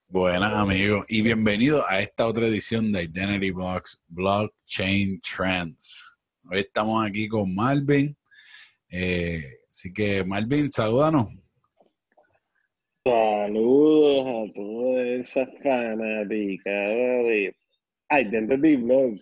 Buenas amigos y bienvenidos a esta otra edición de Identity Box Blockchain Trends. Hoy estamos aquí con Malvin, así que Malvin, salúdanos. Saludos a toda esa fanaticada de Identity Blogs,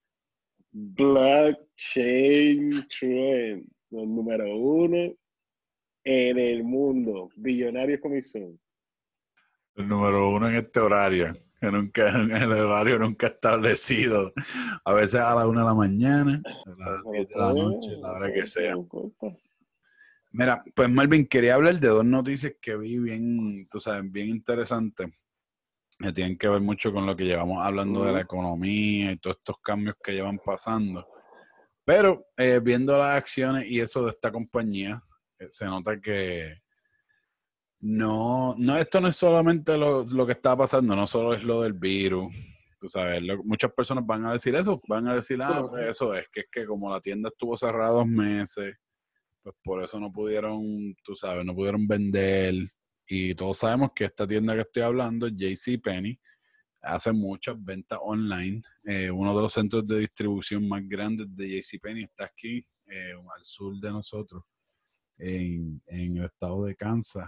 Blockchain Trend, los número uno en el mundo, Billonarios Comisión. El número uno en este horario, que nunca, en el horario nunca establecido. A veces a la 1 de la mañana, a las 10 de la noche, la hora que sea. Mira, pues Malvin, quería hablar de dos noticias que vi bien, tú sabes, bien interesantes, que tienen que ver mucho con lo que llevamos hablando de la economía y todos estos cambios que llevan pasando. Pero viendo las acciones y eso de esta compañía, se nota que esto no es solamente lo que está pasando, no solo es lo del virus. Tú sabes, muchas personas van a decir eso, van a decir, pues eso es que como la tienda estuvo cerrada 2 meses, pues por eso no pudieron, tú sabes, no pudieron vender. Y todos sabemos que esta tienda que estoy hablando, JCPenney, hace muchas ventas online. Uno de los centros de distribución más grandes de JCPenney está aquí, al sur de nosotros, en el estado de Kansas.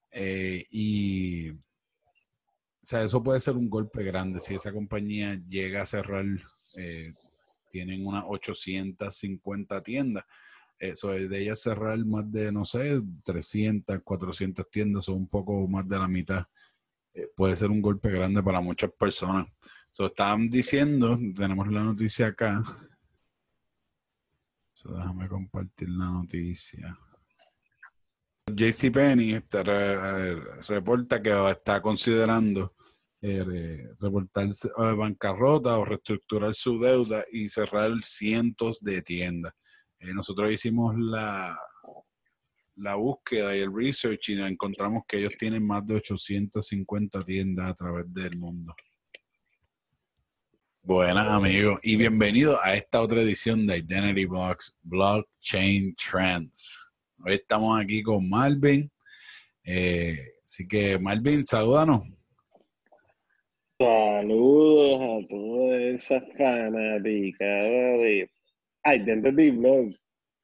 O sea, eso puede ser un golpe grande si esa compañía llega a cerrar. Tienen unas 850 tiendas. Eso de ellas cerrar más de, no sé, 300, 400 tiendas o un poco más de la mitad. Puede ser un golpe grande para muchas personas. Estaban diciendo, tenemos la noticia acá. Déjame compartir la noticia. JCPenney reporta que está considerando reportarse bancarrota o reestructurar su deuda y cerrar cientos de tiendas. Nosotros hicimos la búsqueda y el research y encontramos que ellos tienen más de 850 tiendas a través del mundo. Buenas amigos y bienvenidos a esta otra edición de Identity Box Blockchain Trends. Hoy estamos aquí con Malvin, así que Malvin, salúdanos. Saludos a toda esa fanaticada de Identity Blogs,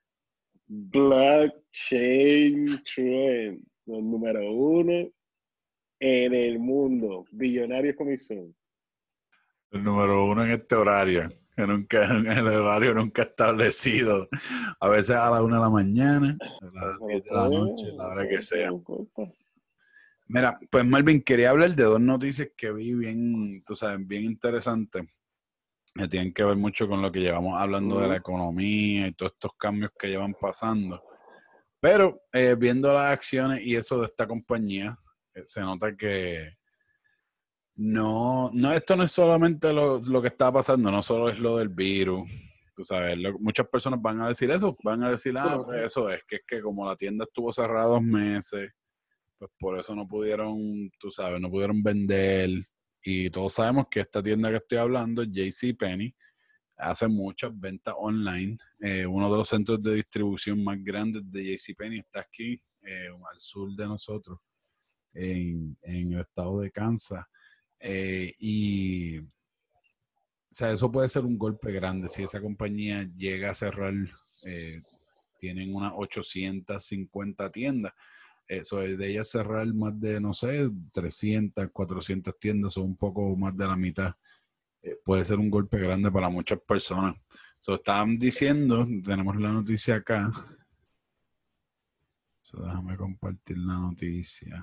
Blockchain Trend, los número uno en el mundo, Billonarios Comisión. El número uno en este horario, que nunca, en el horario nunca establecido. A veces a la 1 de la mañana, a las 10 de la noche, la hora que sea. Mira, pues Malvin, quería hablar de dos noticias que vi bien, tú sabes, bien interesantes, que tienen que ver mucho con lo que llevamos hablando de la economía y todos estos cambios que llevan pasando. Pero viendo las acciones y eso de esta compañía, se nota que esto no es solamente lo que está pasando, no solo es lo del virus. Tú sabes, muchas personas van a decir eso, van a decir, pues eso es que como la tienda estuvo cerrada 2 meses, pues por eso no pudieron, tú sabes, no pudieron vender. Y todos sabemos que esta tienda que estoy hablando, JCPenney, hace muchas ventas online. Uno de los centros de distribución más grandes de JCPenney está aquí, al sur de nosotros, en el estado de Kansas. O sea, eso puede ser un golpe grande si esa compañía llega a cerrar. Tienen unas 850 tiendas. Eso de ellas cerrar más de, no sé, 300, 400 tiendas o un poco más de la mitad. Puede ser un golpe grande para muchas personas. Estaban diciendo, tenemos la noticia acá. Déjame compartir la noticia.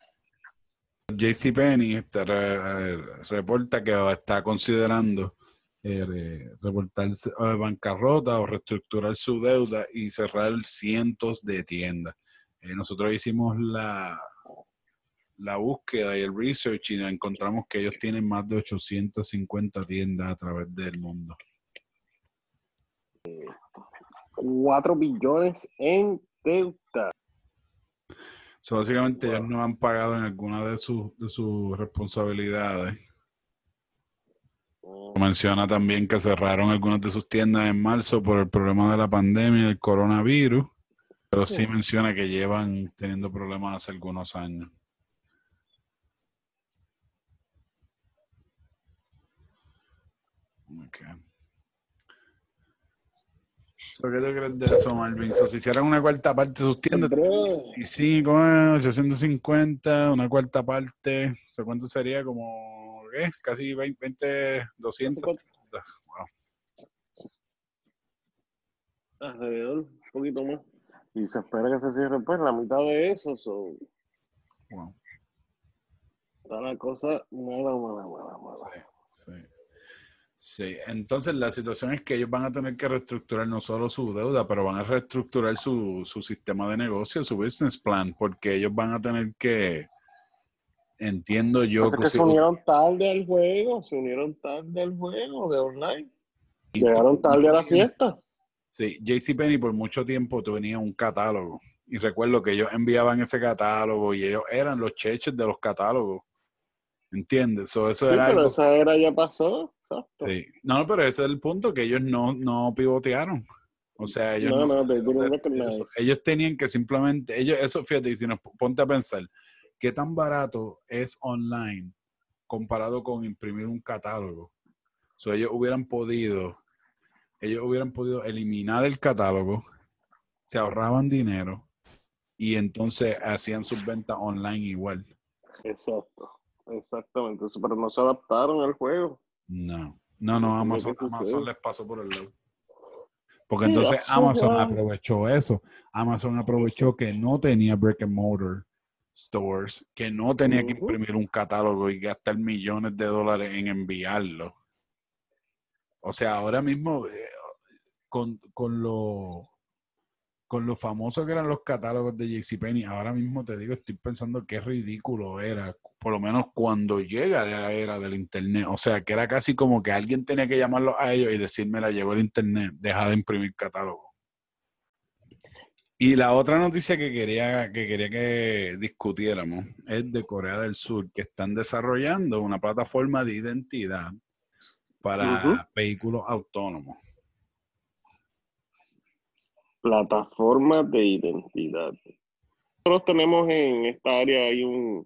JCPenney reporta que está considerando reportarse bancarrota o reestructurar su deuda y cerrar cientos de tiendas. Nosotros hicimos la búsqueda y el research y encontramos que ellos tienen más de 850 tiendas a través del mundo. 4 billones en deuda. Básicamente ellos no han pagado en alguna de sus responsabilidades. Menciona también que cerraron algunas de sus tiendas en marzo por el problema de la pandemia del coronavirus, pero sí menciona que llevan teniendo problemas hace algunos años. God. ¿Qué tú crees de eso, Marvin? Si hicieran una cuarta parte de sus tiendas, Bro, y 5, 850, una cuarta parte, ¿cuánto sería? Como, ¿qué? Casi 20, 200. Wow. alrededor, un poquito más. Y se espera que se cierre pues la mitad de eso. Wow. Está la cosa mala. Sí, sí. Sí, entonces la situación es que ellos van a tener que reestructurar no solo su deuda, pero van a reestructurar su sistema de negocio, su business plan, porque ellos van a tener que, entiendo yo, Pasa que se unieron tarde al juego de online. Llegaron tarde a la fiesta. Sí, JCPenney por mucho tiempo tenía un catálogo. Y recuerdo que ellos enviaban ese catálogo y ellos eran los cheches de los catálogos. ¿Entiendes? Eso Sí, era pero algo. esa era ya pasó. Exacto. Sí. No, pero ese es el punto, que ellos no pivotearon. O sea, ellos no No, they salieron didn't de eso. recognize. Ellos tenían que simplemente, eso, fíjate, si nos ponte a pensar, ¿qué tan barato es online comparado con imprimir un catálogo? O sea, ellos hubieran podido eliminar el catálogo, se ahorraban dinero y entonces hacían sus ventas online igual. Exacto. Exactamente. Pero no se adaptaron al juego. No, Eso es lo Amazon, que Amazon sucede. les pasó por el lado. Porque Sí, entonces Amazon ya. aprovechó eso. Amazon aprovechó que no tenía brick and mortar stores, que no tenía que imprimir un catálogo y gastar millones de dólares en enviarlo. O sea, ahora mismo, con lo famoso que eran los catálogos de JCPenney, ahora mismo te digo, estoy pensando qué ridículo era, por lo menos cuando llega la era del internet. O sea, que era casi como que alguien tenía que llamarlos a ellos y decirme, la llegó el internet, deja de imprimir catálogos. Y la otra noticia que discutiéramos es de Corea del Sur, que están desarrollando una plataforma de identidad para vehículos autónomos. Plataforma de identidad. Nosotros tenemos en esta área hay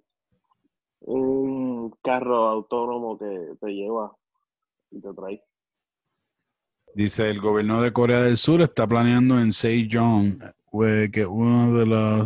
un carro autónomo que te lleva y te trae. Dice, el gobierno de Corea del Sur está planeando en Sejong, que uno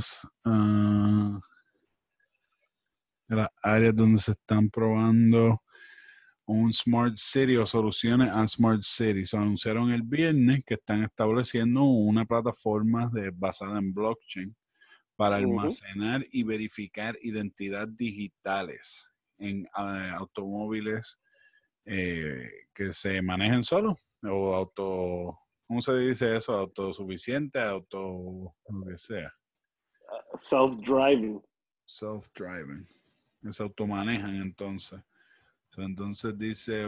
de las áreas donde se están probando un Smart City o soluciones a Smart City. Se anunciaron el viernes que están estableciendo una plataforma basada en blockchain para almacenar y verificar identidades digitales en automóviles que se manejen solos o ¿cómo se dice eso? Autosuficiente, lo que sea. Self-driving. Self-driving. Se automanejan entonces. Entonces dice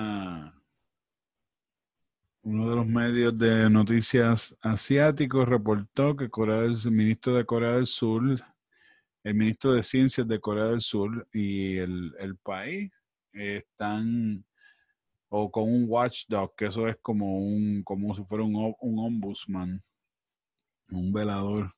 uno de los medios de noticias asiáticos reportó que el ministro de Corea del Sur, el ministro de Ciencias de Corea del Sur y el país están o con un watchdog, que eso es como si fuera un ombudsman, un velador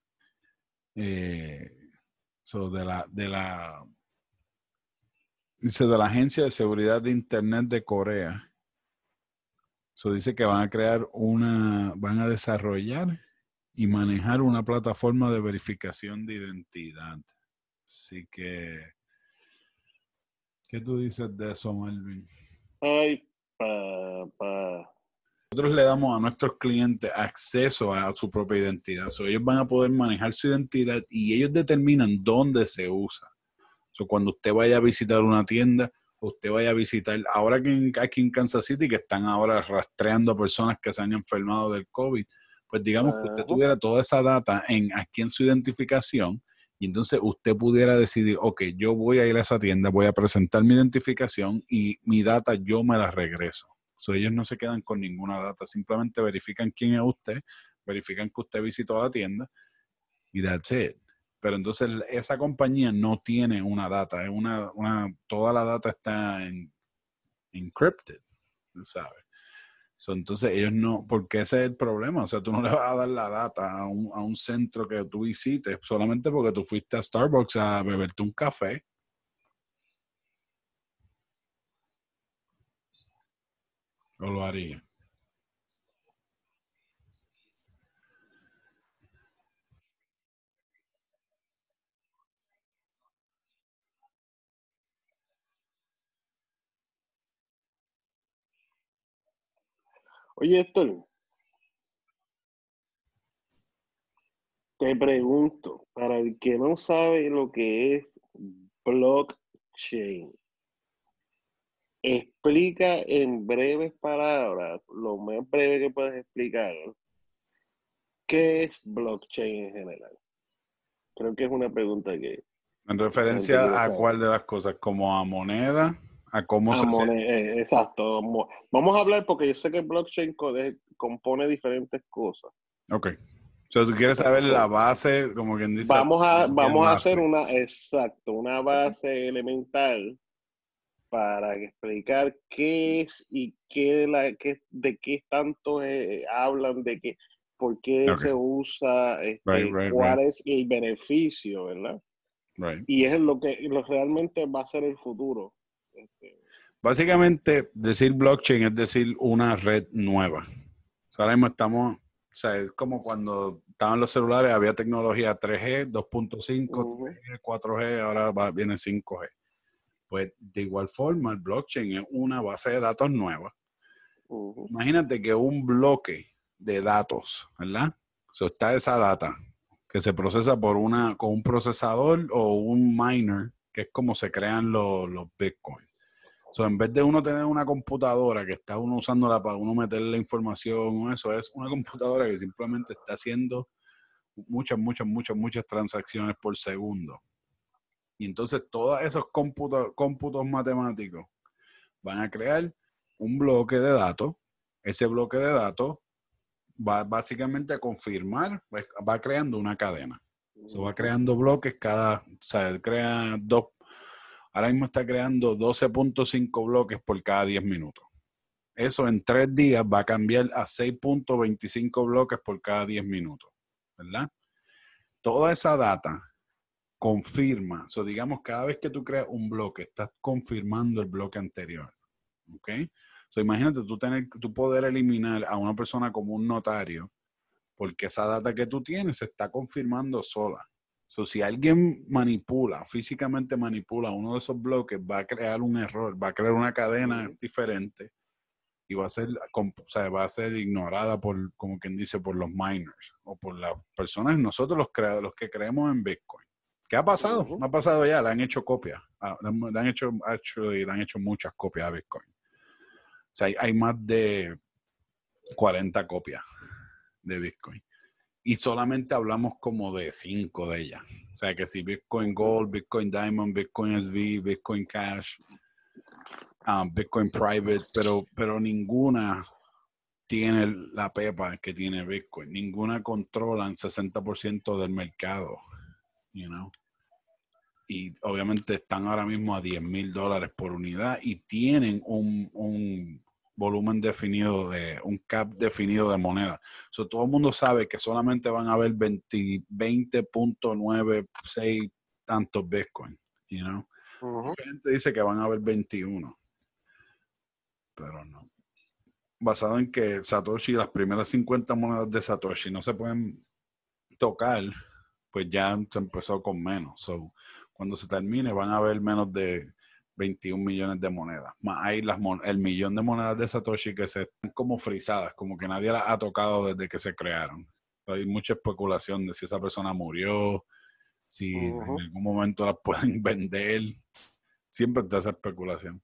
dice de la Agencia de Seguridad de Internet de Corea. Eso dice que van a desarrollar y manejar una plataforma de verificación de identidad. Así que, ¿qué tú dices de eso, Melvin? Ay, papá. Nosotros le damos a nuestros clientes acceso a su propia identidad. Ellos van a poder manejar su identidad y ellos determinan dónde se usa. Cuando usted vaya a visitar una tienda, usted vaya a visitar, ahora que aquí en Kansas City, que están ahora rastreando a personas que se han enfermado del COVID, pues digamos que usted tuviera toda esa data aquí en su identificación y entonces usted pudiera decidir, ok, yo voy a ir a esa tienda, voy a presentar mi identificación y mi data yo me la regreso. Ellos no se quedan con ninguna data, simplemente verifican quién es usted, verifican que usted visitó la tienda y that's it. Pero entonces esa compañía no tiene una data, toda la data está encrypted, ¿sabes? Entonces ellos no, porque ese es el problema, o sea, tú no le vas a dar la data a un centro que tú visites solamente porque tú fuiste a Starbucks a beberte un café. ¿O lo haría? Oye, Héctor, te pregunto, para el que no sabe lo que es blockchain, explica en breves palabras, lo más breve que puedes explicar, ¿qué es blockchain en general? Creo que es una pregunta que En la gente quiere referencia a saber. cuál de las cosas, como a moneda, a cómo se hace. Exacto. Vamos a hablar porque yo sé que blockchain compone diferentes cosas. Ok. O sea, tú quieres Ok, saber la so, base, como quien dice, bien vamos a hacer base. una base elemental para explicar qué es y de qué tanto hablan, por qué Ok. se usa, Right. cuál es el beneficio, ¿verdad? Right. Y es lo realmente va a ser el futuro. Este, Básicamente, decir blockchain es decir una red nueva. O sea, ahora mismo estamos, o sea, es como cuando estaban los celulares, había tecnología 3G, 2.5, ujú, 3G, 4G, ahora viene 5G. Pues de igual forma, el blockchain es una base de datos nueva. ujú, Imagínate que un bloque de datos, ¿verdad? O sea, está esa data que se procesa con un procesador o un miner, que es como se crean los Bitcoin. So, en vez de uno tener una computadora que está uno usándola para uno meterle la información o eso, es una computadora que simplemente está haciendo muchas transacciones por segundo. Y entonces todos esos cómputos matemáticos van a crear un bloque de datos. Ese bloque de datos va básicamente a confirmar, va creando una cadena. Se va ujú. creando bloques o sea, él crea ahora mismo está creando 12.5 bloques por cada 10 minutos. Eso en 3 días va a cambiar a 6.25 bloques por cada 10 minutos, ¿verdad? Toda esa data confirma, digamos, cada vez que tú creas un bloque, estás confirmando el bloque anterior, ¿ok? Imagínate tú poder eliminar a una persona como un notario, porque esa data que tú tienes se está confirmando sola. Si alguien físicamente manipula uno de esos bloques, va a crear un error, va a crear una cadena Ujú. diferente y o sea, va a ser ignorada como quien dice, por los miners o por las personas, nosotros los que creemos en Bitcoin. ¿Qué ha pasado? Ujú. Ha pasado ya, le han hecho copias, le han hecho muchas copias a Bitcoin. O sea, hay más de 40 copias de Bitcoin. Y solamente hablamos como de 5 de ellas. O sea, que si Bitcoin Gold, Bitcoin Diamond, Bitcoin SV, Bitcoin Cash, Bitcoin Private, pero ninguna tiene la pepa que tiene Bitcoin. Ninguna controla el 60% del mercado, you know. Y obviamente están ahora mismo a $10,000 por unidad y tienen un volumen definido un cap definido de moneda. Todo el mundo sabe que solamente van a haber 20.96 tantos Bitcoin, you know. Ujú. Mucha gente dice que van a haber 21, pero no. Basado en que Satoshi, las primeras 50 monedas de Satoshi no se pueden tocar, pues ya se empezó con menos. Cuando se termine van a haber menos de 21 millones de monedas. Más hay el millón de monedas de Satoshi que se están como frisadas, como que nadie las ha tocado desde que se crearon. Hay mucha especulación de si esa persona murió, si en Ujú. algún momento las pueden vender. Siempre está esa especulación.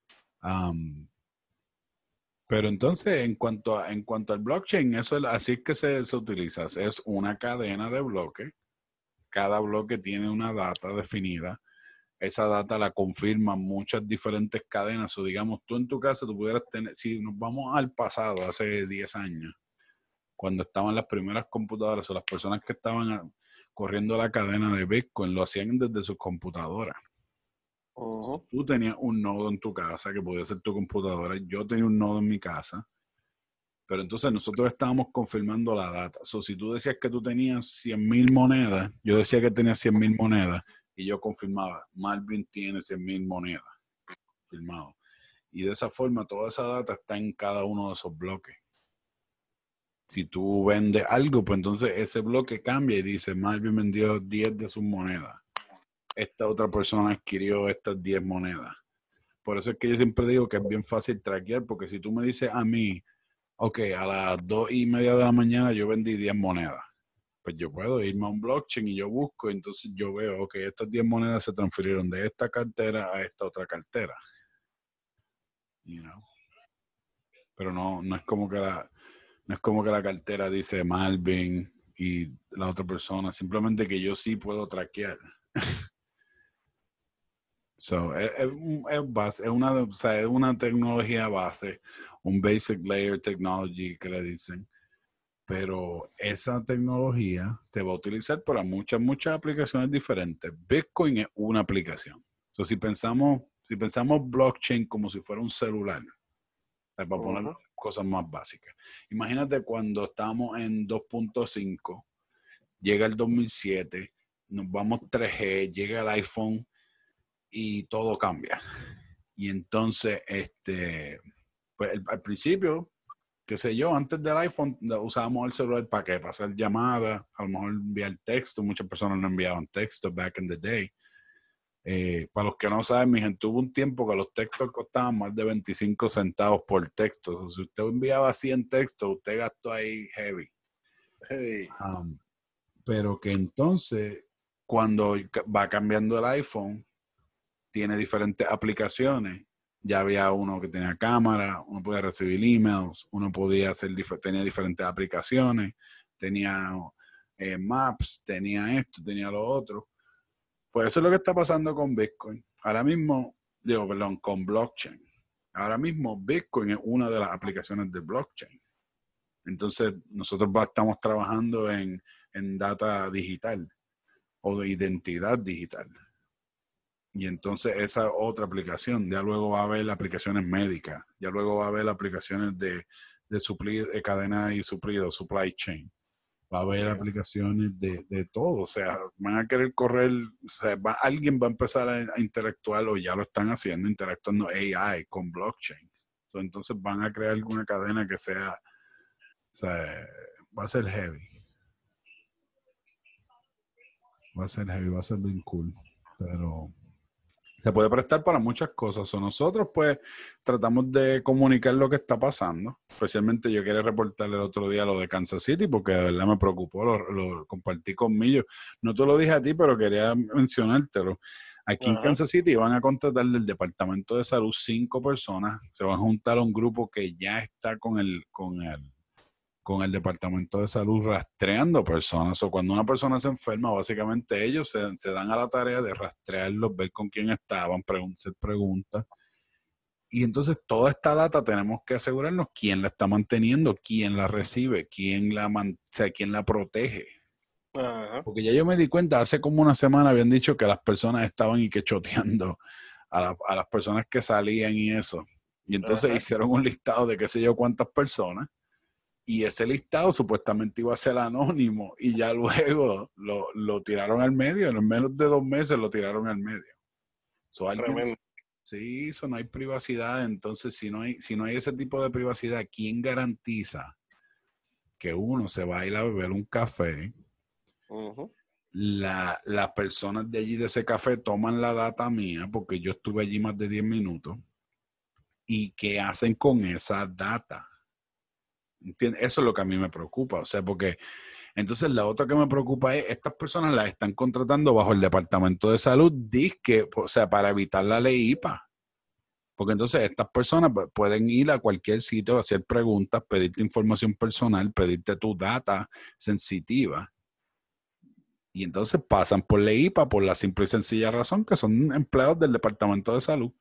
Pero entonces, en cuanto al blockchain, así es que se utiliza. Es una cadena de bloques. Cada bloque tiene una data definida. Esa data la confirman muchas diferentes cadenas. O digamos, tú en tu casa, tú pudieras tener, si nos vamos al pasado, hace 10 años, cuando estaban las primeras computadoras o las personas que estaban corriendo la cadena de Bitcoin, lo hacían desde sus computadoras. Ujú. Tú tenías un nodo en tu casa que podía ser tu computadora. Yo tenía un nodo en mi casa. Pero entonces nosotros estábamos confirmando la data. Si tú decías que tú tenías 100,000 monedas, yo decía que tenía 100,000 monedas y yo confirmaba, Marvin tiene 100,000 monedas, confirmado. Y de esa forma, toda esa data está en cada uno de esos bloques. Si tú vendes algo, pues entonces ese bloque cambia y dice, Marvin vendió 10 de sus monedas. Esta otra persona adquirió estas 10 monedas. Por eso es que yo siempre digo que es bien fácil traquear, porque si tú me dices a mí, ok, a las 2:30 de la mañana yo vendí 10 monedas, pues yo puedo irme a un blockchain y yo busco, y entonces yo veo, ok, estas 10 monedas se transfirieron de esta cartera a esta otra cartera. You know? Pero no es como que la cartera dice Malvin y la otra persona, simplemente que yo sí puedo traquear. So, es una tecnología base, un basic layer technology que le dicen, pero esa tecnología se va a utilizar para muchas aplicaciones diferentes. Bitcoin es una aplicación. So, si pensamos blockchain como si fuera un celular, para poner cosas más básicas. Imagínate cuando estamos en 2.5, llega el 2007, nos vamos 3G, llega el iPhone y todo cambia. Y entonces, pues al principio, qué sé yo, antes del iPhone usábamos el celular para qué, para hacer llamadas, a lo mejor enviar texto. Muchas personas no enviaban texto back in the day. Para los que no saben, mi gente, hubo un tiempo que los textos costaban más de 25 centavos por texto. O sea, si usted enviaba 100 textos, usted gastó ahí heavy. Hey. Pero que entonces, cuando va cambiando el iPhone, tiene diferentes aplicaciones. Ya había uno que tenía cámara, uno podía recibir emails, uno podía tenía diferentes aplicaciones, tenía maps, tenía esto, tenía lo otro. Pues eso es lo que está pasando con Bitcoin. Ahora mismo, con blockchain. Ahora mismo Bitcoin es una de las aplicaciones de blockchain. Entonces, nosotros estamos trabajando en data digital o de identidad digital. Y entonces esa otra aplicación, ya luego va a haber aplicaciones médicas, ya luego va a haber aplicaciones de cadena y suplido, supply chain. Va a haber aplicaciones de todo, o sea, van a querer correr, o sea, alguien va a empezar a interactuar, o ya lo están haciendo, interactuando AI con blockchain. Entonces van a crear alguna cadena que sea, o sea, va a ser heavy. Va a ser heavy, va a ser bien cool, pero se puede prestar para muchas cosas. O nosotros, pues, tratamos de comunicar lo que está pasando. Especialmente yo quería reportarle el otro día lo de Kansas City, porque de verdad me preocupó, lo compartí conmigo. No te lo dije a ti, pero quería mencionártelo. Aquí en Kansas City van a contratar del Departamento de Salud 5 personas. Se van a juntar a un grupo que ya está con el Departamento de Salud rastreando personas. O cuando una persona se enferma, básicamente ellos se dan a la tarea de rastrearlos, ver con quién estaban, hacer preguntas. Y entonces toda esta data tenemos que asegurarnos quién la está manteniendo, quién la recibe, quién la protege. Porque ya yo me di cuenta, hace como una semana habían dicho que las personas estaban y que choteando a las personas que salían y eso. Y entonces hicieron un listado de qué sé yo cuántas personas. Y ese listado supuestamente iba a ser anónimo y ya luego lo tiraron al medio. En menos de 2 meses lo tiraron al medio. Sí, no hay privacidad. Entonces, si no hay ese tipo de privacidad, ¿quién garantiza que uno se va a ir a beber un café? Las personas de allí de ese café toman la data mía, porque yo estuve allí más de 10 minutos. ¿Y qué hacen con esa data? ¿Entiendes? Eso es lo que a mí me preocupa. O sea, porque entonces la otra que me preocupa es, estas personas las están contratando bajo el Departamento de Salud, dizque, o sea, para evitar la ley IPA. Porque entonces estas personas pueden ir a cualquier sitio, hacer preguntas, pedirte información personal, pedirte tu data sensitiva. Y entonces pasan por ley IPA por la simple y sencilla razón que son empleados del Departamento de Salud.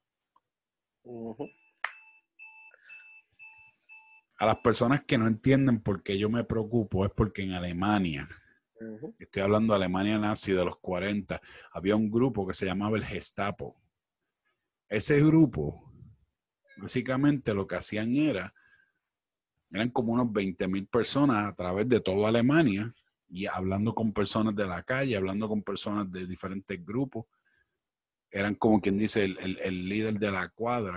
A las personas que no entienden por qué yo me preocupo es porque en Alemania, estoy hablando de Alemania nazi de los 40, había un grupo que se llamaba el Gestapo. Ese grupo, básicamente lo que hacían eran como unos 20,000 personas a través de toda Alemania, y hablando con personas de la calle, hablando con personas de diferentes grupos. Eran como quien dice el líder de la cuadra.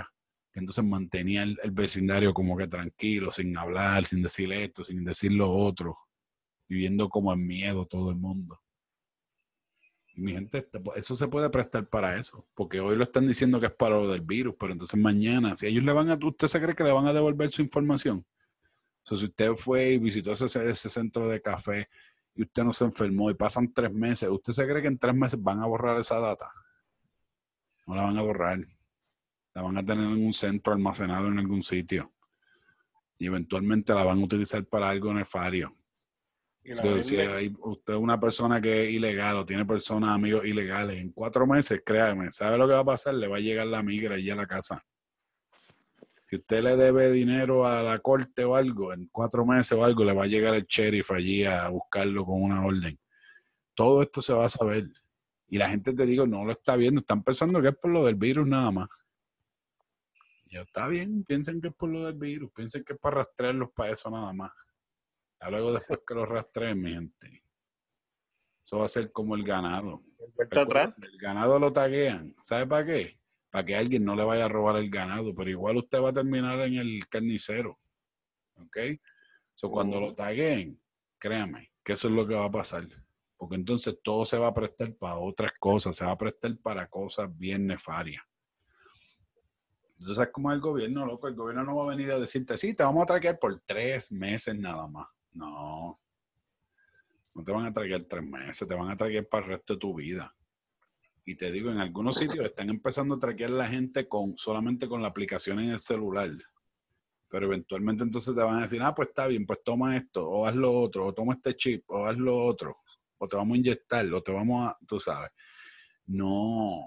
que entonces mantenía el vecindario como que tranquilo, sin hablar, sin decir esto, sin decir lo otro, viviendo como en miedo todo el mundo. Y mi gente, eso se puede prestar para eso, porque hoy lo están diciendo que es para lo del virus, pero entonces mañana, si ellos le van a, ¿usted se cree que le van a devolver su información? O sea, si usted fue y visitó ese centro de café y usted no se enfermó y pasan 3 meses, ¿usted se cree que en 3 meses van a borrar esa data? No la van a borrar. La van a tener en un centro almacenado en algún sitio. Y eventualmente la van a utilizar para algo nefario. Si hay usted es una persona que es ilegal o tiene personas, amigos ilegales, en 4 meses, créame, ¿sabe lo que va a pasar? Le va a llegar la migra allí a la casa. Si usted le debe dinero a la corte o algo, en 4 meses o algo, le va a llegar el sheriff allí a buscarlo con una orden. Todo esto se va a saber. Y la gente, te digo, no lo está viendo. Están pensando que es por lo del virus nada más. Ya está bien, piensen que es por lo del virus. Piensen que es para rastrearlos para eso nada más. Ya luego después que los rastreen, mi gente. Eso va a ser como el ganado. El ganado lo taguean. ¿Sabe para qué? Para que alguien no le vaya a robar el ganado. Pero igual usted va a terminar en el carnicero. ¿Ok? Cuando lo tagueen, créame que eso es lo que va a pasar. Porque entonces todo se va a prestar para otras cosas. Se va a prestar para cosas bien nefarias. Entonces, ¿sabes cómo es el gobierno, loco? El gobierno no va a venir a decirte, sí, te vamos a traquear por 3 meses nada más. No. No te van a traquear 3 meses. Te van a traquear para el resto de tu vida. Y te digo, en algunos sitios están empezando a traquear a la gente solamente con la aplicación en el celular. Pero eventualmente entonces te van a decir, pues está bien, pues toma esto, o haz lo otro, o toma este chip, o haz lo otro, o te vamos a inyectar, o te vamos a, tú sabes. No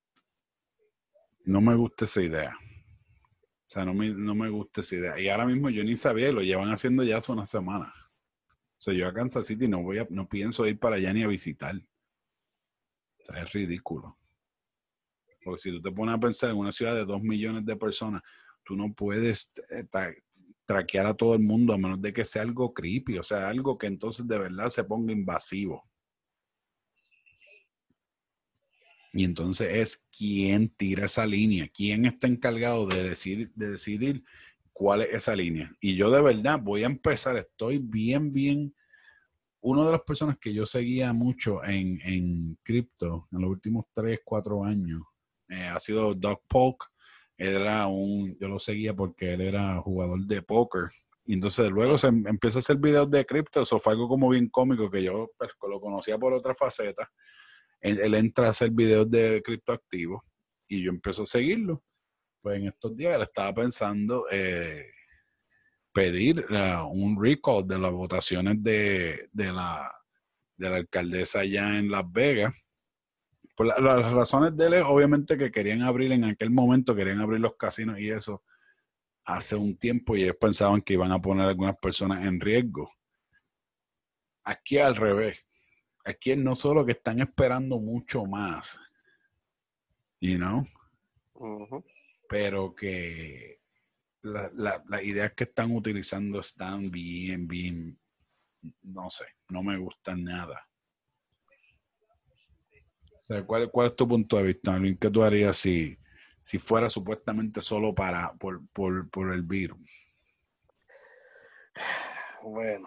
me gusta esa idea. O sea, no me gusta esa idea. Y ahora mismo yo ni sabía, lo llevan haciendo ya hace una semana. O sea, yo a Kansas City no pienso ir para allá ni a visitar. O sea, es ridículo. Porque si tú te pones a pensar en una ciudad de 2 millones de personas, tú no puedes traquear a todo el mundo a menos de que sea algo creepy, o sea, algo que entonces de verdad se ponga invasivo. Y entonces es quién tira esa línea, quién está encargado de decidir cuál es esa línea. Y yo de verdad voy a empezar, estoy bien. Una de las personas que yo seguía mucho en cripto en los últimos 3, 4 años ha sido Doug Polk. Yo lo seguía porque él era jugador de póker. Y entonces luego se empieza a hacer videos de cripto. Eso fue algo como bien cómico que yo pues, lo conocía por otra faceta. Él entra a hacer videos de criptoactivos y yo empiezo a seguirlo. Pues en estos días él estaba pensando pedir un recall de las votaciones de la alcaldesa allá en Las Vegas. Por las razones de él es obviamente que querían abrir en aquel momento, querían abrir los casinos y eso hace un tiempo y ellos pensaban que iban a poner a algunas personas en riesgo. Aquí al revés. Aquí no solo que están esperando mucho más, you know, pero que las ideas que están utilizando están bien, no sé, no me gustan nada. O sea, ¿cuál es tu punto de vista, Alvin? ¿Qué tú harías si fuera supuestamente solo por el virus? Bueno,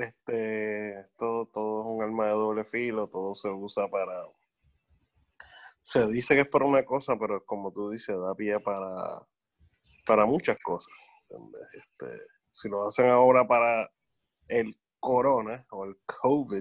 todo es un arma de doble filo, todo se usa se dice que es por una cosa, pero como tú dices, da pie para muchas cosas. Si lo hacen ahora para el corona o el COVID,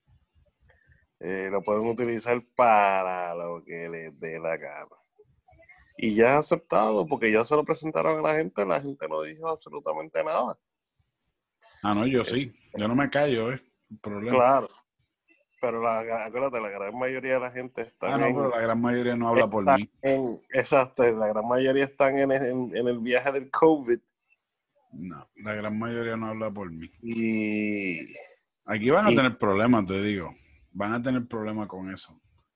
lo pueden utilizar para lo que les dé la gana. Y ya es aceptado, porque ya se lo presentaron a la gente no dijo absolutamente nada. No, yo sí. Yo no me callo, el problema. Claro. Pero acuérdate, la gran mayoría de la gente está pero la gran mayoría no habla por mí. Exacto, la gran mayoría están en el viaje del COVID. No, la gran mayoría no habla por mí. Y aquí van a tener problemas, te digo. Van a tener problemas con eso.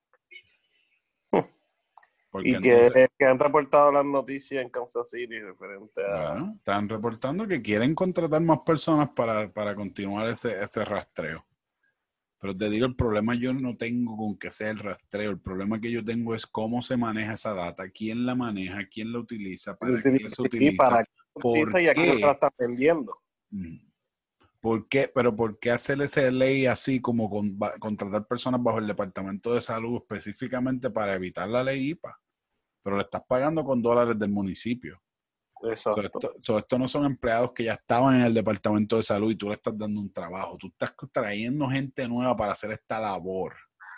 Y entonces, que han reportado las noticias en Kansas City referente a... Bueno, están reportando que quieren contratar más personas para continuar ese rastreo. Pero te digo, el problema yo no tengo con que sea el rastreo. El problema que yo tengo es cómo se maneja esa data, quién la maneja, quién la utiliza, para qué se Sí, utiliza, para qué se por utiliza y a quién se la qué. están vendiendo. ¿Por qué? Pero ¿por qué hacer esa ley así como contratar personas bajo el Departamento de Salud específicamente para evitar la ley IPA? Pero le estás pagando con dólares del municipio. Exacto. Esto no son empleados que ya estaban en el Departamento de Salud y tú le estás dando un trabajo. Tú estás trayendo gente nueva para hacer esta labor.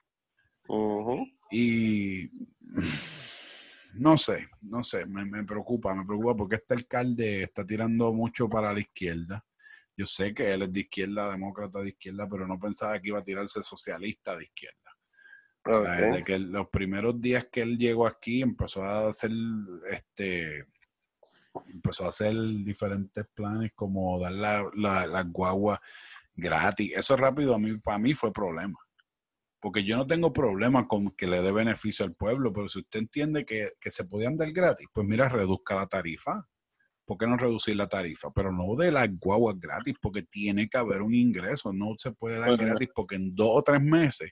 Y no sé, me preocupa porque este alcalde está tirando mucho para la izquierda. Yo sé que él es de izquierda, demócrata de izquierda, pero no pensaba que iba a tirarse socialista de izquierda. O sea, desde que los primeros días que él llegó aquí empezó a hacer diferentes planes como dar las guaguas gratis. Eso rápido para mí fue problema. Porque yo no tengo problema con que le dé beneficio al pueblo, pero si usted entiende que se podían dar gratis, pues mira, reduzca la tarifa. ¿Por qué no reducir la tarifa? Pero no de las guaguas gratis, porque tiene que haber un ingreso. No se puede dar gratis porque en 2 o 3 meses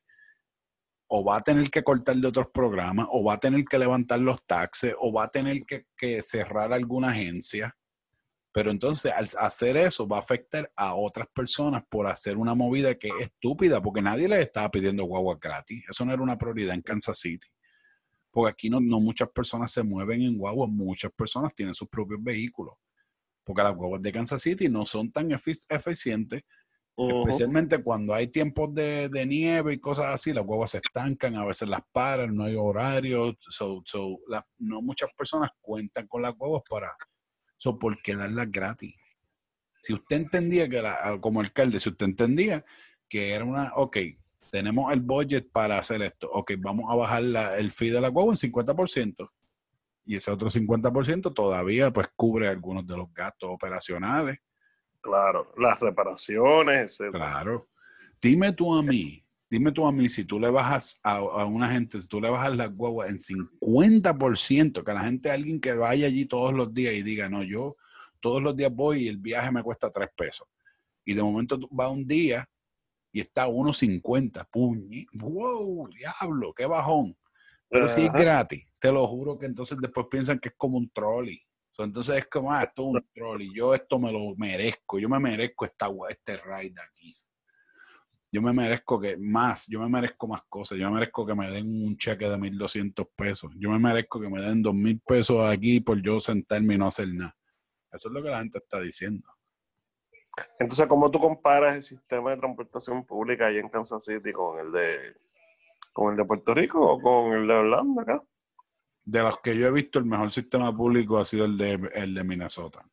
o va a tener que cortar de otros programas, o va a tener que levantar los taxes, o va a tener que cerrar alguna agencia. Pero entonces al hacer eso va a afectar a otras personas por hacer una movida que es estúpida, porque nadie les estaba pidiendo guaguas gratis. Eso no era una prioridad en Kansas City. Porque aquí no muchas personas se mueven en guaguas, muchas personas tienen sus propios vehículos. Porque las guaguas de Kansas City no son tan eficientes, especialmente cuando hay tiempos de nieve y cosas así. Las guaguas se estancan, a veces las paran, no hay horario. No muchas personas cuentan con las guaguas ¿por qué darlas gratis? Si usted entendía como alcalde, si usted entendía que era tenemos el budget para hacer esto, vamos a bajar el fee de la guagua en 50%. Y ese otro 50% todavía pues cubre algunos de los gastos operacionales. Claro, las reparaciones, etc. Claro. Dime tú a mí, si tú le bajas a una gente, si tú le bajas las guaguas en 50%, que la gente, alguien que vaya allí todos los días y diga, no, yo todos los días voy y el viaje me cuesta $3. Y de momento va un día y está a 1.50. ¡Wow! ¡Diablo! ¡Qué bajón! Pero si es gratis, te lo juro que entonces después piensan que es como un trolley. Entonces es como, esto es un trolley. Yo esto me lo merezco. Yo me merezco este ride aquí. Yo me merezco yo me merezco más cosas. Yo me merezco que me den un cheque de $1,200. Yo me merezco que me den $2,000 aquí por yo sentarme y no hacer nada. Eso es lo que la gente está diciendo. Entonces, ¿cómo tú comparas el sistema de transportación pública allá en Kansas City con el de Puerto Rico o con el de Orlando acá? De los que yo he visto, el mejor sistema público ha sido el de Minnesota.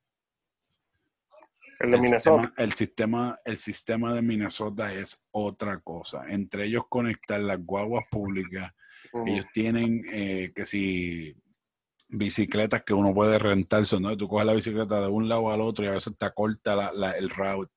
El de Minnesota. El sistema de Minnesota es otra cosa. Entre ellos conectar las guaguas públicas, ellos tienen que si bicicletas que uno puede rentarse, ¿no? Tú coges la bicicleta de un lado al otro y a veces te acorta el route.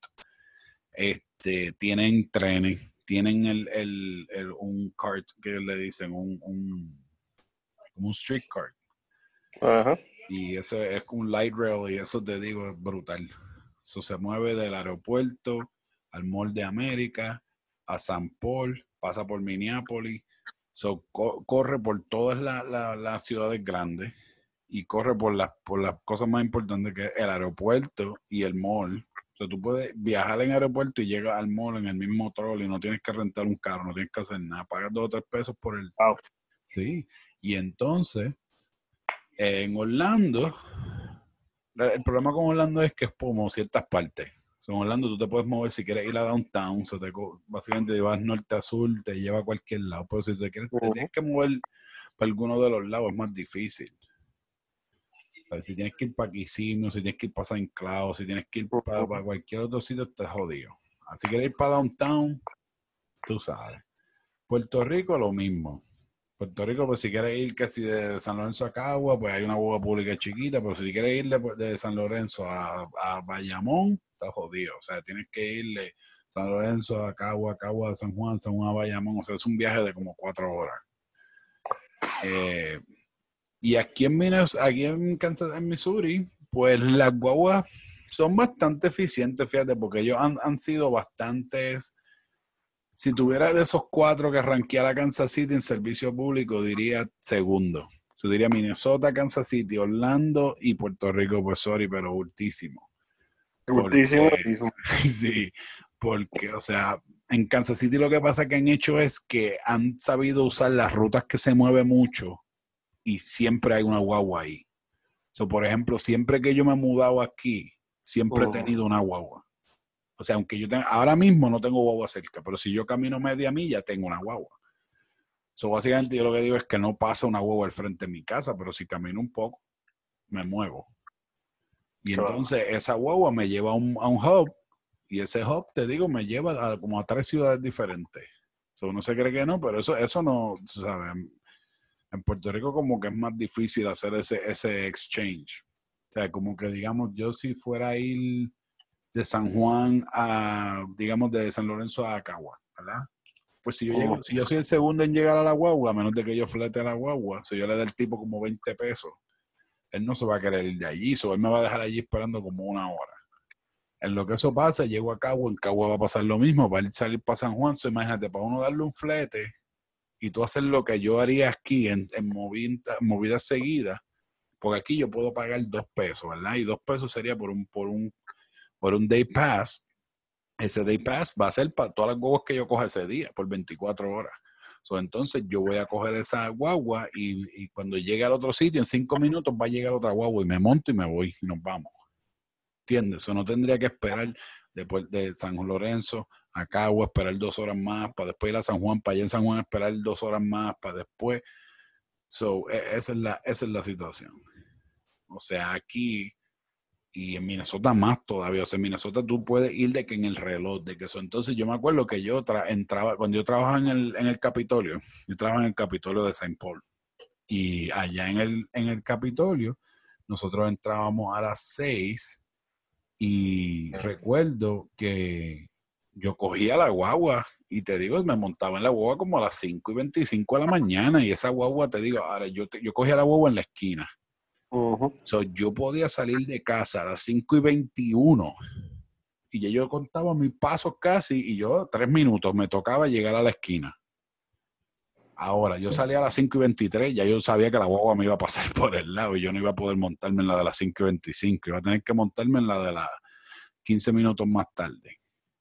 Tienen trenes, tienen un cart que le dicen un street cart. Ajá. Y ese es un light rail y eso te digo es brutal. Eso se mueve del aeropuerto al Mall de América, a San Paul, pasa por Minneapolis, corre por todas las ciudades grandes y corre por las cosas más importantes que es el aeropuerto y el mall. Tú puedes viajar en el aeropuerto y llegas al mall en el mismo trolley y no tienes que rentar un carro, no tienes que hacer nada, pagas $2 o $3 por el... Wow. Sí, y entonces en Orlando, el problema con Orlando es que es como ciertas partes. En Orlando tú te puedes mover si quieres ir a downtown, básicamente te vas norte a sur, te lleva a cualquier lado. Pero si te tienes que mover para alguno de los lados es más difícil. O sea, si tienes que ir para Kissimmee, si tienes que ir para San Cloud, si tienes que ir para cualquier otro sitio, estás jodido. Si quieres ir para downtown, tú sabes. Puerto Rico lo mismo. Puerto Rico, pues si quieres ir casi de San Lorenzo a Cagua, pues hay una guagua pública chiquita, pero si quieres ir de San Lorenzo a Bayamón, está jodido. O sea, tienes que ir de San Lorenzo a Cagua a San Juan a Bayamón. O sea, es un viaje de como 4 horas. Y aquí en Kansas, en Missouri, pues las guaguas son bastante eficientes, fíjate, porque ellos han sido bastantes Si tuviera de esos 4 que rankear a Kansas City en servicio público, diría segundo. Yo diría Minnesota, Kansas City, Orlando y Puerto Rico, pues sorry, pero ultísimo. Justísimo. Porque, sí, porque, o sea, en Kansas City lo que pasa que han hecho es que han sabido usar las rutas que se mueve mucho y siempre hay una guagua ahí. So, por ejemplo, siempre que yo me he mudado aquí, siempre he tenido una guagua. O sea, aunque yo ahora mismo no tengo guagua cerca, pero si yo camino media milla, tengo una guagua. So, básicamente yo lo que digo es que no pasa una guagua al frente de mi casa, pero si camino un poco, me muevo. Y entonces esa guagua me lleva a un hub, y ese hub, te digo, me lleva como a 3 ciudades diferentes. So, uno se cree que no, pero eso no, ¿sabes? En Puerto Rico como que es más difícil hacer ese exchange. O sea, como que digamos, yo si fuera a ir de San Juan a, digamos, de San Lorenzo a Cagua, ¿verdad? Pues si yo soy el segundo en llegar a la guagua, a menos de que yo flete a la guagua, si yo le doy al tipo como 20 pesos, él no se va a querer ir de allí, él me va a dejar allí esperando como una hora. En lo que eso pasa, llego a Cagua, en Cagua va a pasar lo mismo, va a salir para San Juan, imagínate, para uno darle un flete y tú hacer lo que yo haría aquí en movidas seguidas, porque aquí yo puedo pagar 2 pesos, ¿verdad? Y 2 pesos sería por un day pass. Ese day pass va a ser para todas las guaguas que yo coja ese día, por 24 horas. Entonces yo voy a coger esa guagua y cuando llegue al otro sitio, en 5 minutos va a llegar otra guagua y me monto y me voy y nos vamos. ¿Entiendes? Eso no tendría que esperar después de San Lorenzo a Cagua, esperar 2 horas más, para después ir a San Juan, para allá en San Juan esperar 2 horas más, para después. Esa es la situación. O sea, aquí y en Minnesota más todavía. O sea, en Minnesota tú puedes ir de que en el reloj, de que eso. Entonces yo me acuerdo que yo entraba, cuando yo trabajaba en el Capitolio, yo trabajaba en el Capitolio de Saint Paul. Y allá en el Capitolio, nosotros entrábamos a las 6 y recuerdo que yo cogía la guagua y te digo, me montaba en la guagua como a las 5:25 de la mañana y esa guagua, te digo, ahora yo cogía la guagua en la esquina. Yo podía salir de casa a las 5:21 y ya yo contaba mis pasos casi y yo 3 minutos me tocaba llegar a la esquina. Ahora, yo salía a las 5:23, ya yo sabía que la guagua me iba a pasar por el lado y yo no iba a poder montarme en la de las 5:25, iba a tener que montarme en la de las 15 minutos más tarde.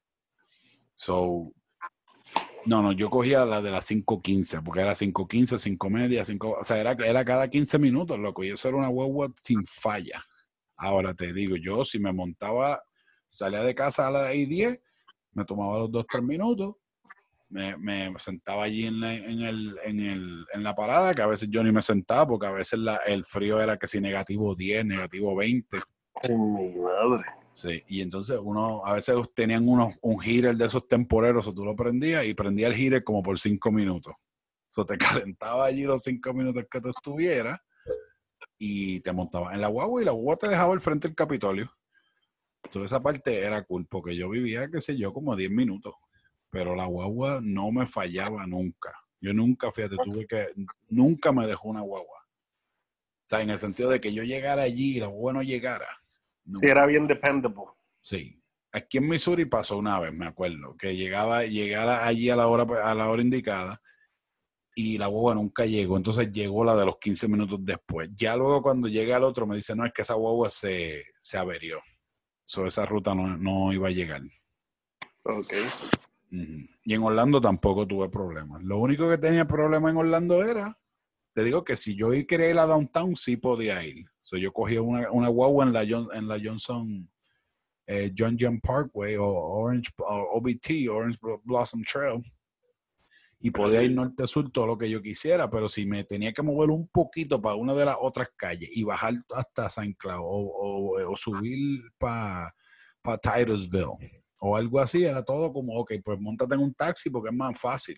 No, yo cogía la de las 5:15, porque era 5:15, 5:30, 5, o sea, era cada 15 minutos, loco, y eso era una guagua sin falla. Ahora te digo, yo si me montaba, salía de casa a las 10, me tomaba los 2, 3 minutos, me sentaba allí en la parada, que a veces yo ni me sentaba, porque a veces el frío era que si -10, -20. Ay, mi madre. Sí, y entonces uno, a veces tenían un heater de esos temporeros, o tú lo prendías y prendía el heater como por 5 minutos. Te calentaba allí los 5 minutos que tú estuvieras y te montabas en la guagua y la guagua te dejaba al frente del Capitolio. Entonces esa parte era cool, porque yo vivía, qué sé yo, como 10 minutos. Pero la guagua no me fallaba nunca. Yo nunca, fíjate, nunca me dejó una guagua. O sea, en el sentido de que yo llegara allí y la guagua no llegara. Sí, era bien dependable. Sí. Aquí en Missouri pasó una vez, me acuerdo, que llegara allí a la hora indicada y la guagua nunca llegó. Entonces llegó la de los 15 minutos después. Ya luego cuando llega al otro me dice, no, es que esa guagua se averió. Esa ruta no iba a llegar. Ok. Y en Orlando tampoco tuve problemas. Lo único que tenía problema en Orlando era, te digo que si yo quería ir a Downtown, sí podía ir. Yo cogía una guagua en la Johnson, John Parkway o Orange, OBT, Orange Blossom Trail, y podía ir norte a sur todo lo que yo quisiera, pero si me tenía que mover un poquito para una de las otras calles y bajar hasta San Cloud o subir para Titusville o algo así, era todo como, ok, pues montate en un taxi porque es más fácil.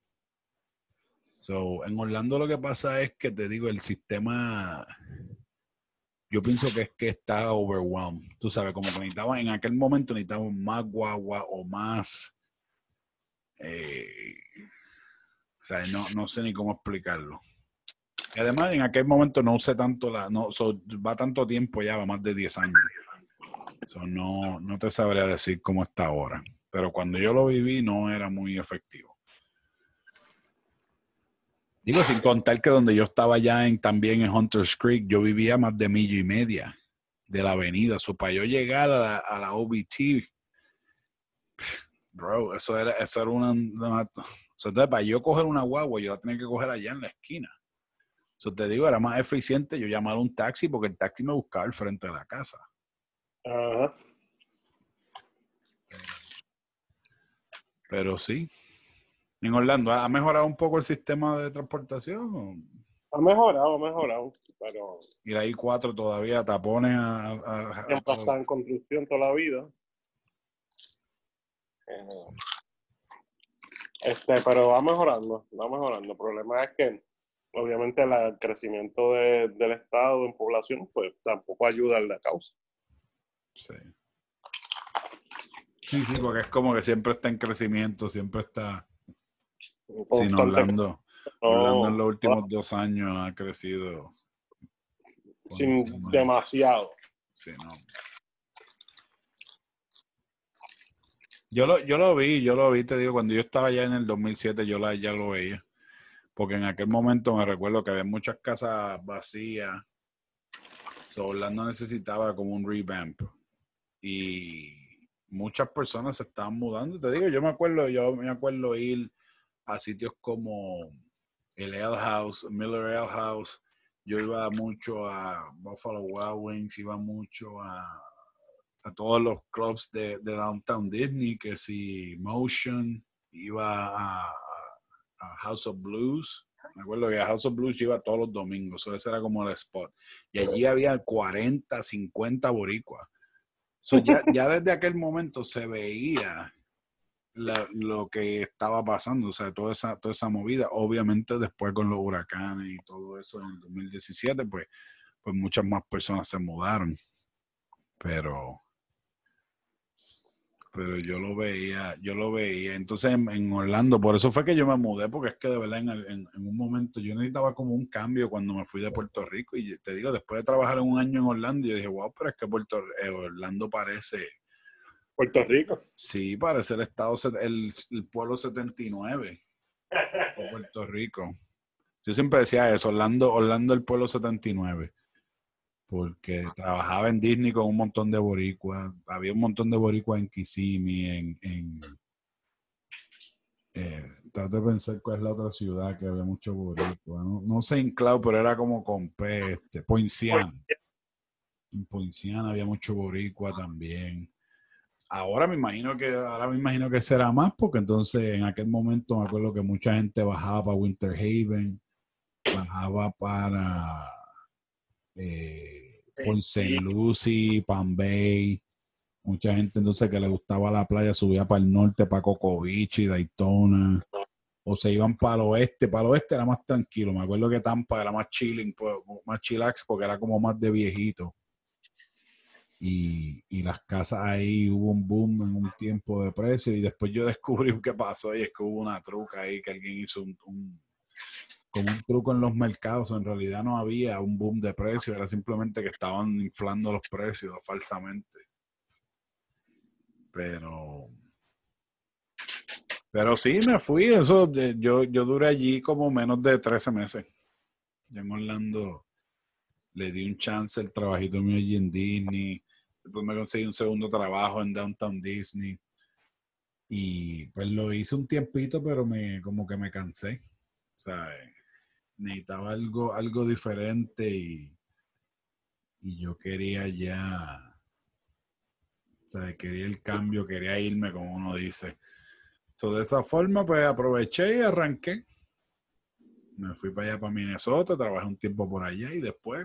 En Orlando lo que pasa es que te digo, el sistema, yo pienso que es que está overwhelmed. Tú sabes, como que en aquel momento necesitaban más guagua o más, o sea, no sé ni cómo explicarlo. Y además, en aquel momento no usé tanto va tanto tiempo ya, va más de 10 años. No te sabría decir cómo está ahora. pero cuando yo lo viví no era muy efectivo. Digo, sin contar que donde yo estaba también en Hunters Creek, yo vivía más de 1.5 millas de la avenida. Para yo llegar a la OBT, bro, eso era entonces, para yo coger una guagua, yo la tenía que coger allá en la esquina. Eso te digo, era más eficiente yo llamar a un taxi porque el taxi me buscaba al frente de la casa. Ajá. Pero sí. En Orlando, ¿ha mejorado un poco el sistema de transportación? Ha mejorado, pero Y la I-4 todavía tapones siempre está en construcción toda la vida. Pero va mejorando. El problema es que obviamente el crecimiento del estado en población pues tampoco ayuda a la causa. Sí. Sí, porque es como que siempre está en crecimiento, siempre está. Sin Orlando. Orlando en los últimos 2 años ha crecido. Sin demasiado. Sí, no. Yo lo vi, te digo, cuando yo estaba allá en el 2007, ya lo veía. Porque en aquel momento me recuerdo que había muchas casas vacías. Orlando necesitaba como un revamp. Y muchas personas se estaban mudando. Te digo, yo me acuerdo ir a sitios como el Ale House, Miller Ale House. Yo iba mucho a Buffalo Wild Wings, iba mucho a todos los clubs de Downtown Disney, que si Motion, iba a House of Blues. Me acuerdo que a House of Blues yo iba todos los domingos, ese era como el spot. Y allí había 40, 50 boricuas. Ya desde aquel momento se veía lo que estaba pasando, o sea, toda esa movida. Obviamente después con los huracanes y todo eso en el 2017, pues muchas más personas se mudaron. Pero yo lo veía. Entonces en Orlando, por eso fue que yo me mudé, porque es que de verdad en un momento yo necesitaba como un cambio cuando me fui de Puerto Rico. Y te digo, después de trabajar un año en Orlando, yo dije, wow, pero es que Orlando parece... Puerto Rico. Sí, parece el estado, el pueblo 79 o Puerto Rico. Yo siempre decía eso, Orlando el pueblo 79. Porque trabajaba en Disney con un montón de boricuas. Había un montón de boricuas en Kissimmee, trato de pensar cuál es la otra ciudad que había mucho boricua. No sé en Cloud, pero era como con P, Poinciana. En Poinciana había mucho boricua también. Ahora me imagino que será más, porque entonces en aquel momento me acuerdo que mucha gente bajaba para Winter Haven, bajaba para Point St. Lucie, Palm Bay. Mucha gente entonces que le gustaba la playa subía para el norte, para Cocoa Beach y Daytona. O se iban para el oeste. Para el oeste era más tranquilo. Me acuerdo que Tampa era más chilling, más chillax, porque era como más de viejito. Y las casas ahí hubo un boom en un tiempo de precio. Y después yo descubrí qué pasó. Y es que hubo una truca ahí que alguien hizo como un truco en los mercados. En realidad no había un boom de precios. Era simplemente que estaban inflando los precios falsamente. Pero sí, me fui. Yo duré allí como menos de 13 meses. Yo en Orlando le di un chance el trabajito mío allí en Disney. Después me conseguí un segundo trabajo en Downtown Disney. Y pues lo hice un tiempito, pero como que me cansé. O sea, necesitaba algo diferente y yo quería ya, o sea, quería el cambio, quería irme, como uno dice. De esa forma, pues aproveché y arranqué. Me fui para allá, para Minnesota, trabajé un tiempo por allá y después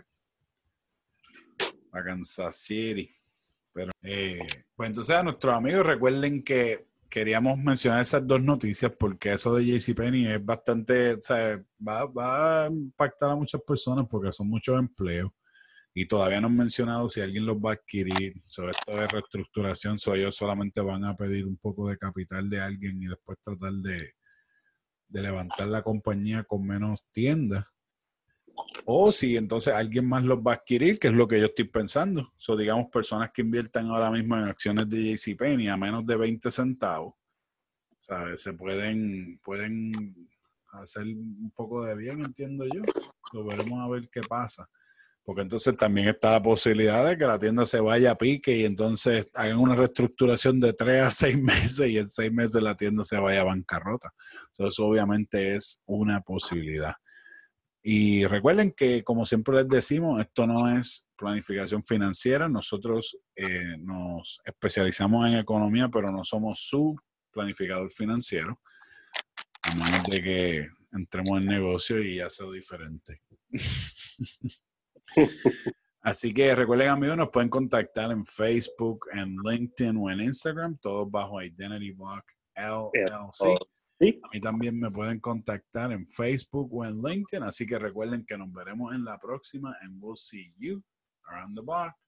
a Kansas City. Pero, pues entonces a nuestros amigos recuerden que queríamos mencionar esas dos noticias porque eso de JCPenney es bastante, o sea, va a impactar a muchas personas porque son muchos empleos y todavía no han mencionado si alguien los va a adquirir. Sobre esto de reestructuración, ellos solamente van a pedir un poco de capital de alguien y después tratar de levantar la compañía con menos tiendas. O si entonces alguien más los va a adquirir, que es lo que yo estoy pensando. So, digamos, personas que inviertan ahora mismo en acciones de JCPenney a menos de 20 centavos, ¿sabes? Pueden hacer un poco de bien, entiendo yo. Lo veremos a ver qué pasa. Porque entonces también está la posibilidad de que la tienda se vaya a pique y entonces hagan una reestructuración de 3 a 6 meses y en 6 meses la tienda se vaya a bancarrota. Entonces, obviamente es una posibilidad. Y recuerden que, como siempre les decimos, esto no es planificación financiera. Nosotros nos especializamos en economía, pero no somos su planificador financiero. A menos de que entremos en negocio y ya sea diferente. Así que recuerden, amigos, nos pueden contactar en Facebook, en LinkedIn o en Instagram, todos bajo Identity Block LLC. Sí. A mí también me pueden contactar en Facebook o en LinkedIn, así que recuerden que nos veremos en la próxima and we'll see you around the block.